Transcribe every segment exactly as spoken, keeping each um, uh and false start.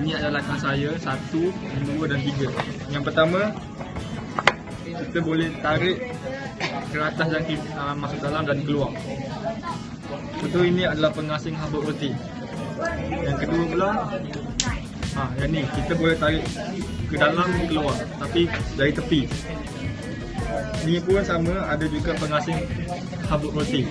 ini adalah kan saya, satu, yang dua dan tiga. Yang pertama, kita boleh tarik ke atas dan uh, masuk dalam dan keluar. Betul, ini adalah pengasing habuk roti. Yang kedua pula, ha, yang ni kita boleh tarik ke dalam keluar, tapi dari tepi. Ni pun sama, ada juga pengasing habuk roti.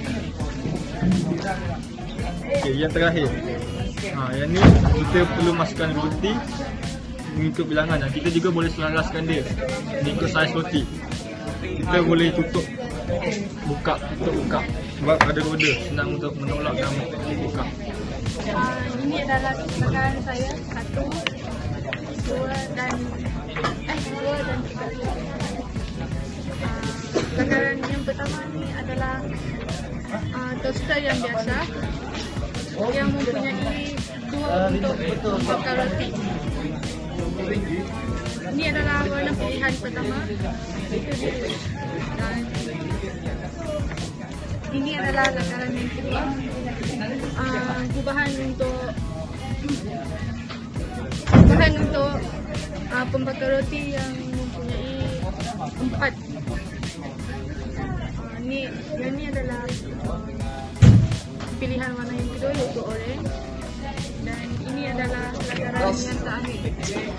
Okey, yang terakhir, ha, yang ni kita perlu masukkan roti mengikut bilangan dan kita juga boleh selaraskan dia mengikut saiz roti. Kita boleh tutup, buka, tutup, buka. Sebab ada roda, senang untuk menolak dan buka. Uh, ini adalah bakaran saya, satu, dua dan eh dua dan tiga. Uh, bakaran yang pertama ni adalah uh, toaster yang biasa yang mempunyai dua untuk membakar roti. Ini adalah warna pilihan pertama. Dan ini adalah bakaran yang kedua. Uh, gubahan untuk gubahan untuk uh, pembakar roti yang mempunyai empat. Uh, ni yang ni adalah pilihan warna yang kedua, iaitu orange. Dan ini adalah bakaran yang terakhir.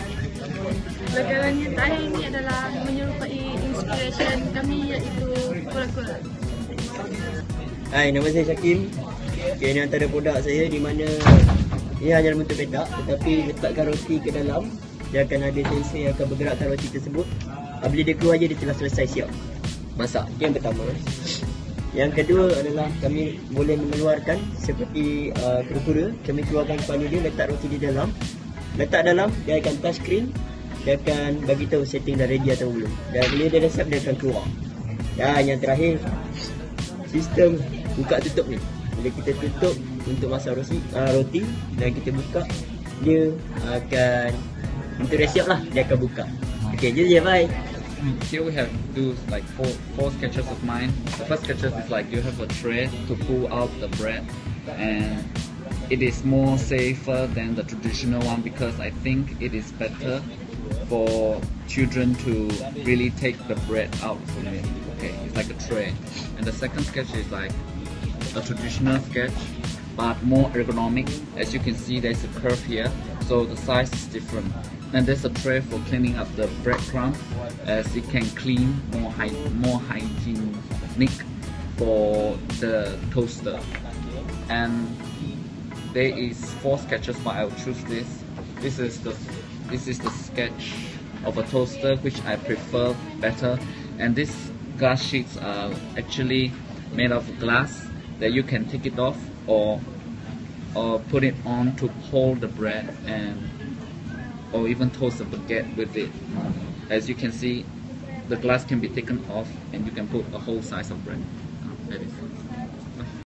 Bakaran yang terakhir ini adalah menyerupai inspiration kami, iaitu kura-kura. Hai, nama saya Syakim. Okay, ini antara produk saya di mana ia hanya bentuk petak, tetapi letakkan roti ke dalam, dia akan ada sensor yang akan bergerakkan roti tersebut. Bila dia keluar je, dia telah selesai siap masak. Itu yang pertama. Yang kedua adalah kami boleh mengeluarkan seperti uh, kura-kura. Kami keluarkan kepala dia, letak roti di dalam. Letak dalam, dia akan touch screen. Dia akan bagi tahu setting dah ready atau belum. Dan bila dia dah siap, dia akan keluar. Dan yang terakhir, sistem buka tutup ni. Bila kita tutup untuk masak roti, uh, roti dan kita buka, dia akan untuk dah siap lah, dia akan buka. Okay, je je, bye. Here we have do like four four sketches of mine. The first sketches is like you have a tray to pull out the bread, and it is more safer than the traditional one because I think it is better for children to really take the bread out from it. Okay, it's like a tray. And the second sketch is like a traditional sketch but more ergonomic. As you can see, there's a curve here, so the size is different. And there's a tray for cleaning up the breadcrumb, as it can clean more hy more hygienic for the toaster. And there is four sketches, but I'll choose this. This is the this is the sketch of a toaster which I prefer better. And these glass sheets are actually made of glass that you can take it off or or put it on to hold the bread, and or even toast a baguette with it. As you can see, the glass can be taken off and you can put a whole slice of bread. That is it.